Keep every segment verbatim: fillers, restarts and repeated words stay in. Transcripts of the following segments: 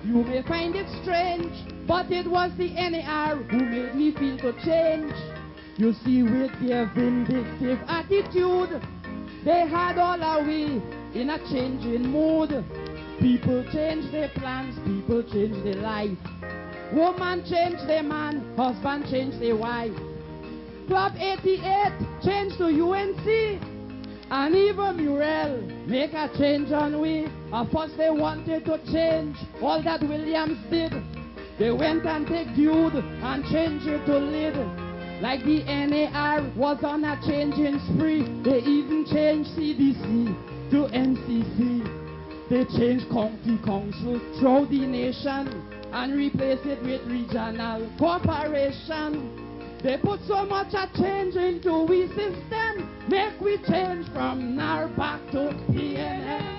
You may find it strange, but it was the N A R who made me feel to change. You see, with their vindictive attitude, they had all away in a changing mood. People change their plans, people change their life. Woman change their man, husband change their wife. Club eighty-eight changed to U N C. And even Murrell make a change on we. At first they wanted to change all that Williams did. They went and take dude and changed it to lid. Like the N A R was on a changing spree. They even changed C D C to N C C. They changed county council throughout the nation and replaced it with regional corporation. They put so much a change into we system, make we change from now back to P N M.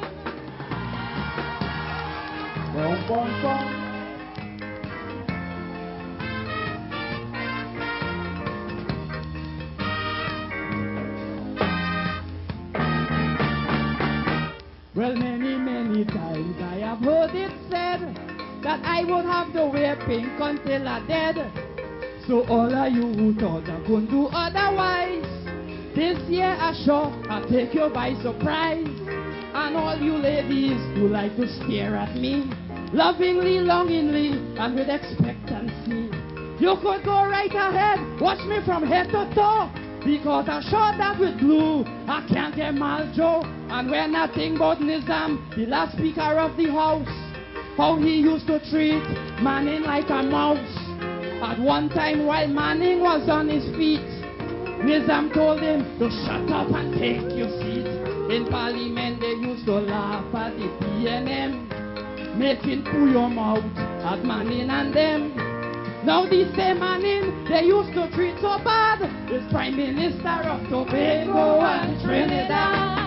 Boom, boom, boom. Well, many, many times I have heard it said that I would have to wear pink until I dead. So all of you who thought I couldn't do otherwise, this year I sure I'll take you by surprise. And all you ladies who like to stare at me, lovingly, longingly, and with expectancy, you could go right ahead, watch me from head to toe, because I'm sure that with glue I can't get Maljo. And when I think about Nizam, the last speaker of the house, how he used to treat Manning like a mouse. At one time while Manning was on his feet, Nizam told him to shut up and take your seat. In Parliament they used to laugh at the P N M, making poo your mouth at Manning and them. Now the same Manning they used to treat so bad is Prime Minister of Tobago and Trinidad.